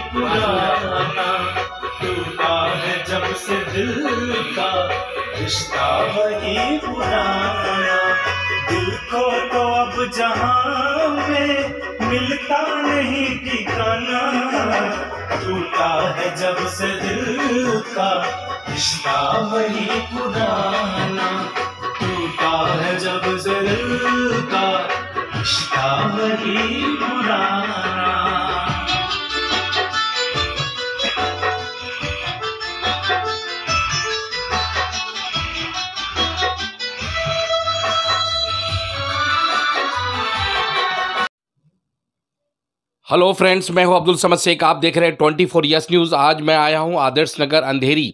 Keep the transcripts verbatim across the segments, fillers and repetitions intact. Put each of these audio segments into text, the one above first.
पुराना, टूटा है जब से दिल का रिश्ता वही पुराना। दिल को तो अब जहां में मिलता नहीं ठिकाना, टूटा है जब से दिल का रिश्ता वही पुराना, टूटा है जब से दिल का रिश्ता वही पुराना। हेलो फ्रेंड्स, मैं हूं अब्दुल समद शेख। आप देख रहे हैं ट्वेंटी फोर यस न्यूज़। आज मैं आया हूं आदर्श नगर अंधेरी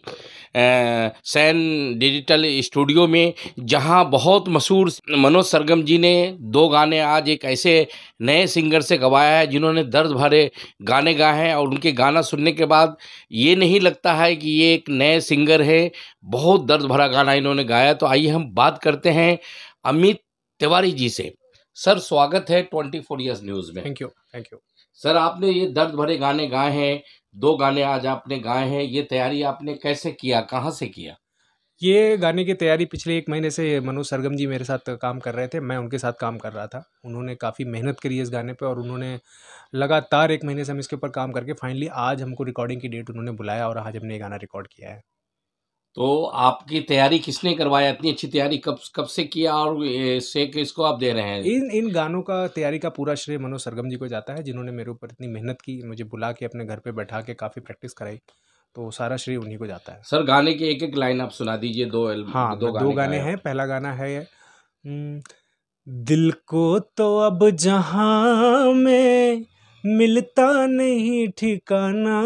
सैन डिजिटल स्टूडियो में, जहां बहुत मशहूर मनोज सरगम जी ने दो गाने आज एक ऐसे नए सिंगर से गवाया है जिन्होंने दर्द भरे गाने गाए हैं। और उनके गाना सुनने के बाद ये नहीं लगता है कि ये एक नए सिंगर है, बहुत दर्द भरा गाना इन्होंने गाया। तो आइए हम बात करते हैं अमित तिवारी जी से। सर, स्वागत है ट्वेंटी फोर यस न्यूज़ में। Thank you thank you sir, आपने ये दर्द भरे गाने गाए हैं, दो गाने आज आपने गाए हैं। ये तैयारी आपने कैसे किया, कहाँ से किया? ये गाने की तैयारी पिछले एक महीने से मनोज सरगम जी मेरे साथ काम कर रहे थे, मैं उनके साथ काम कर रहा था। उन्होंने काफ़ी मेहनत करी इस गाने पे और उन्होंने लगातार एक महीने से हम इसके ऊपर काम करके फाइनली आज हमको रिकॉर्डिंग की डेट उन्होंने बुलाया और आज हमने ये गाना रिकॉर्ड किया है। तो आपकी तैयारी किसने करवाया? इतनी अच्छी तैयारी कब कब से किया और से किसको आप दे रहे हैं? इन इन गानों का तैयारी का पूरा श्रेय मनोज सरगम जी को जाता है, जिन्होंने मेरे ऊपर इतनी मेहनत की, मुझे बुला के अपने घर पे बैठा के काफ़ी प्रैक्टिस कराई, तो सारा श्रेय उन्हीं को जाता है। सर, गाने के एक एक लाइन आप सुना दीजिए। दो हाँ, दो गाने, दो गाने हैं। पहला गाना है हम्म, दिल को तो अब जहां में मिलता नहीं ठिकाना,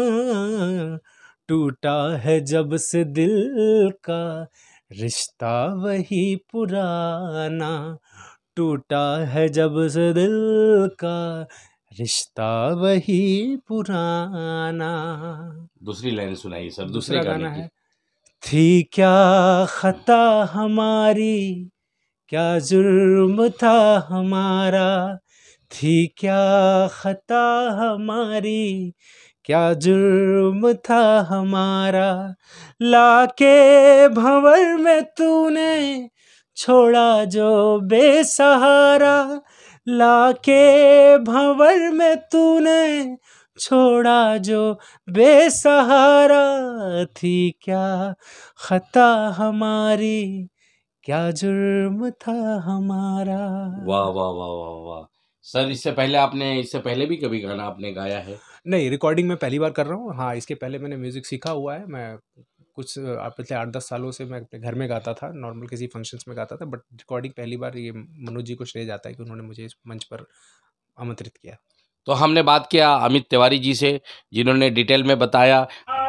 टूटा है जब से दिल का रिश्ता वही पुराना, टूटा है जब से दिल का रिश्ता वही पुराना। दूसरी लाइन सुनाइए सर। दूसरा गाना है, थी क्या खता हमारी, क्या जुर्म था हमारा, थी क्या खता हमारी, क्या जुर्म था हमारा, लाके भंवर में तूने छोड़ा जो बेसहारा, लाके भंवर में तूने छोड़ा जो बेसहारा, थी क्या खता हमारी, क्या जुर्म था हमारा। वाह वाह वाह वाह वाह। सर, इससे पहले आपने इससे पहले भी कभी गाना आपने गाया है? नहीं, रिकॉर्डिंग मैं पहली बार कर रहा हूँ। हाँ, इसके पहले मैंने म्यूज़िक सीखा हुआ है। मैं कुछ पिछले आठ दस सालों से मैं अपने घर में गाता था, नॉर्मल किसी फंक्शंस में गाता था, बट रिकॉर्डिंग पहली बार। ये मनोज जी को श्रेय जाता है कि उन्होंने मुझे इस मंच पर आमंत्रित किया। तो हमने बात किया अमित तिवारी जी से, जिन्होंने डिटेल में बताया।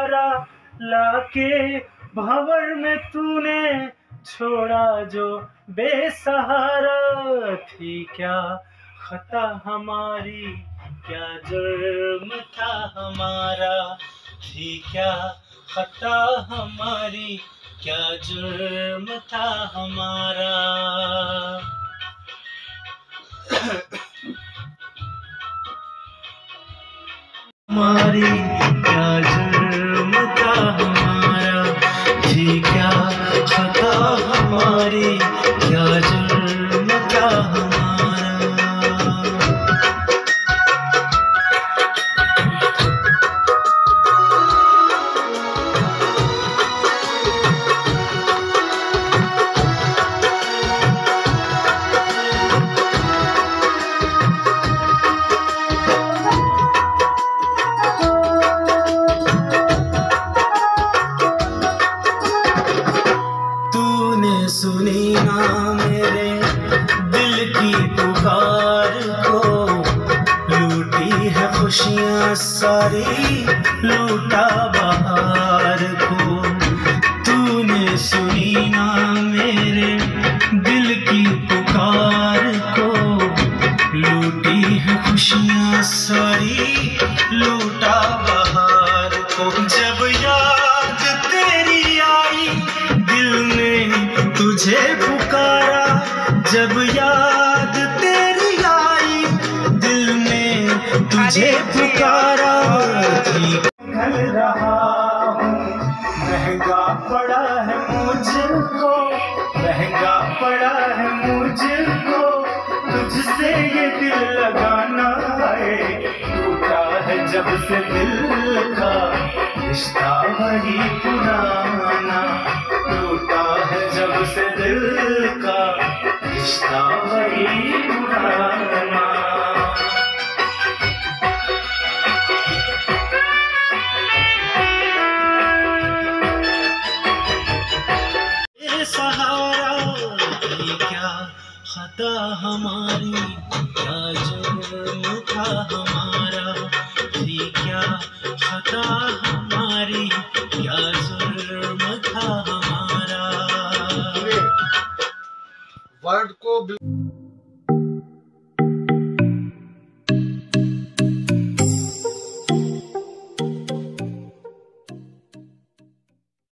लाके भंवर में तूने छोड़ा जो बेसहारा, थी क्या खता हमारी, क्या जुर्म था हमारा, थी क्या खता हमारी, क्या जुर्म था हमारा। हमारी क्या जुर्म था हमारा, थी क्या खता हमारी, क्या जुर्म था हमारा। सुनी ना मेरे दिल की पुकार को, लूटी है खुशियाँ सारी, लूटा बहार को। तूने सुनी ना मेरे दिल की पुकार को, लूटी है खुशियाँ सारी, लूटा बहार को। जब याद तेरी आई दिल ने तुझे पुकारा, जब याद तेरी आई दिल ने तुझे पुकारा, थी महंगा पड़ा है मुझको, महंगा पड़ा है मुझको तुझसे ये दिल लगाना है। टूटा है जब से दिल का रिश्ता वही पुराना, टूटा है जब से दिल का रिश्ता वही पुराना। सहारा ये क्या खता हमारी, क्या जुर्म था हमारा, ये क्या खता हमारी, क्या जुर्म था हमारा। वर्ड को